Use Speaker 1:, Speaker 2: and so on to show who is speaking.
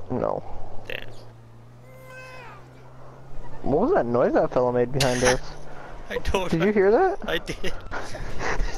Speaker 1: No.
Speaker 2: Damn.
Speaker 1: What was that noise that fella made behind us?
Speaker 2: I don't
Speaker 1: Did
Speaker 2: know.
Speaker 1: you hear that?
Speaker 2: I did.